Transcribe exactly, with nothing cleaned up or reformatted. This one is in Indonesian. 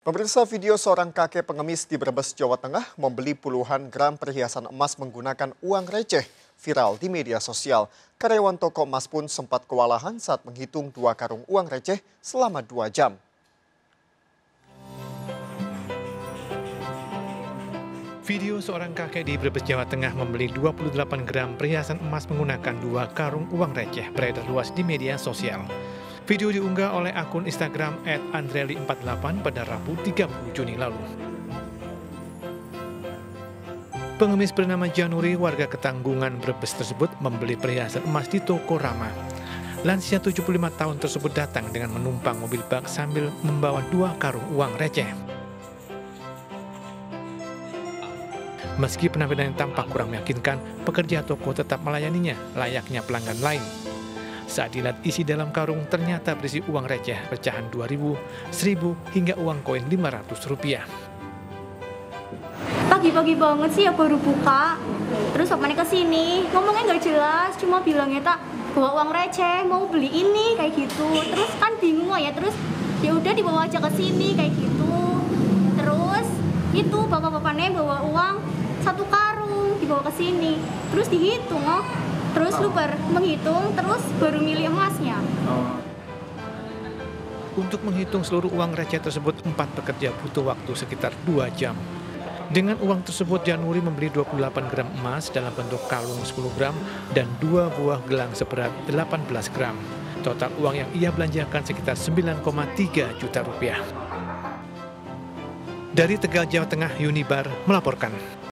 Pemirsa, video seorang kakek pengemis di Brebes, Jawa Tengah membeli puluhan gram perhiasan emas menggunakan uang receh viral di media sosial. Karyawan toko emas pun sempat kewalahan saat menghitung dua karung uang receh selama dua jam. Video seorang kakek di Brebes, Jawa Tengah membeli dua puluh delapan gram perhiasan emas menggunakan dua karung uang receh beredar luas di media sosial. Video diunggah oleh akun Instagram et andreli empat puluh delapan pada Rabu tiga puluh Juni lalu. Pengemis bernama Januri, warga Ketanggungan, Brebes tersebut membeli perhiasan emas di toko Rama. Lansia tujuh puluh lima tahun tersebut datang dengan menumpang mobil bak sambil membawa dua karung uang receh. Meski penampilan yang tampak kurang meyakinkan, pekerja toko tetap melayaninya layaknya pelanggan lain. Saat dilihat isi dalam karung, ternyata berisi uang receh pecahan dua ribu, seribu, hingga uang koin lima ratus rupiah. Pagi-pagi banget sih ya baru buka, terus apanya ke sini, ngomongnya nggak jelas, cuma bilangnya tak bawa uang receh, mau beli ini kayak gitu. Terus kan bingung ya, terus ya udah dibawa aja ke sini kayak gitu. Terus itu bapak-bapaknya bawa uang satu karung dibawa ke sini, terus dihitung oh. Terus lu baru menghitung, terus baru milih emasnya. Untuk menghitung seluruh uang receh tersebut, empat pekerja butuh waktu sekitar dua jam. Dengan uang tersebut, Januri membeli dua puluh delapan gram emas dalam bentuk kalung sepuluh gram dan dua buah gelang seberat delapan belas gram. Total uang yang ia belanjakan sekitar sembilan koma tiga juta rupiah. Dari Tegal, Jawa Tengah, Yunibar melaporkan.